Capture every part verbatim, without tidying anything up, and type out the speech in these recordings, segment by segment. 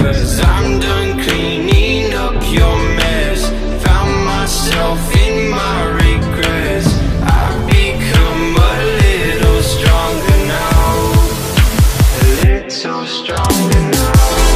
'Cause I'm done cleaning up your mess. Found myself in my regrets. I've become a little stronger now, a little stronger now.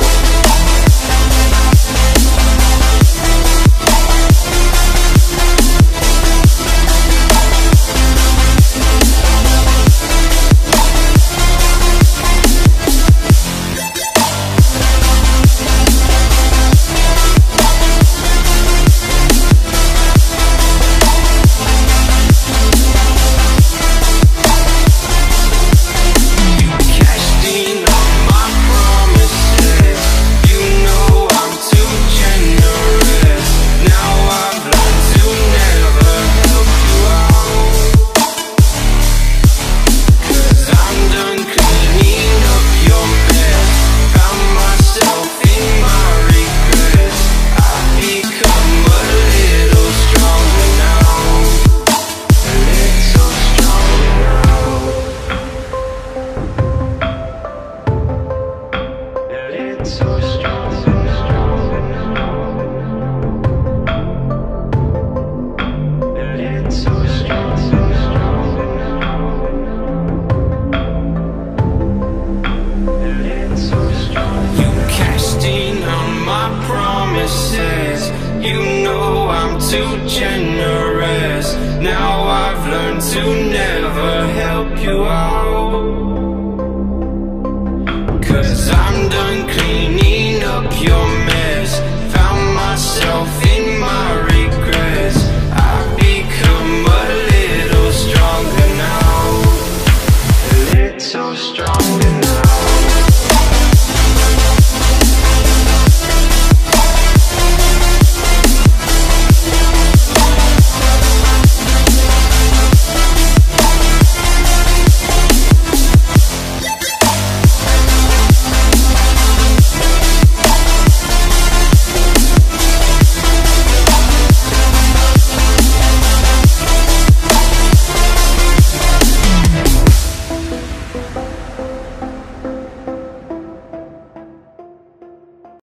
You know I'm too generous. Now I've learned to never help you out. 'Cause I'm done cleaning up your mess.